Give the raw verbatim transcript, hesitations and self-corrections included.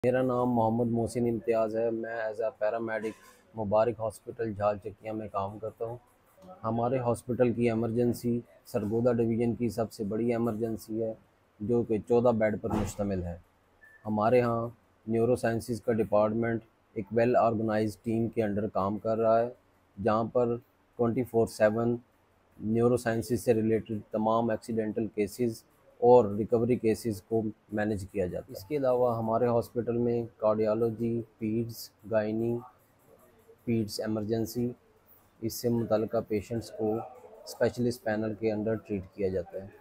मेरा नाम मोहम्मद मोहसिन इम्तियाज़ है। मैं as a paramedic Mubarak hospital Jhal Chakiya में काम करता हूँ। हमारे हॉस्पिटल की एमरजेंसी सरगोदा डिवीज़न की सबसे बड़ी एमरजेंसी है, जो कि चौदह बेड पर मुश्तमिल है। हमारे यहाँ न्यूरो साइंसिस का डिपार्टमेंट एक वेल ऑर्गेनाइज्ड टीम के अंडर काम कर रहा है, जहाँ पर twenty four seven neuro sciences से रिलेटेड तमाम एक्सीडेंटल केसेस और रिकवरी केसेस को मैनेज किया जाता है। इसके अलावा हमारे हॉस्पिटल में cardiology, peds, gynae, peds emergency इससे मुतल्लिका पेशेंट्स को स्पेशलिस्ट पैनल के अंडर ट्रीट किया जाता है।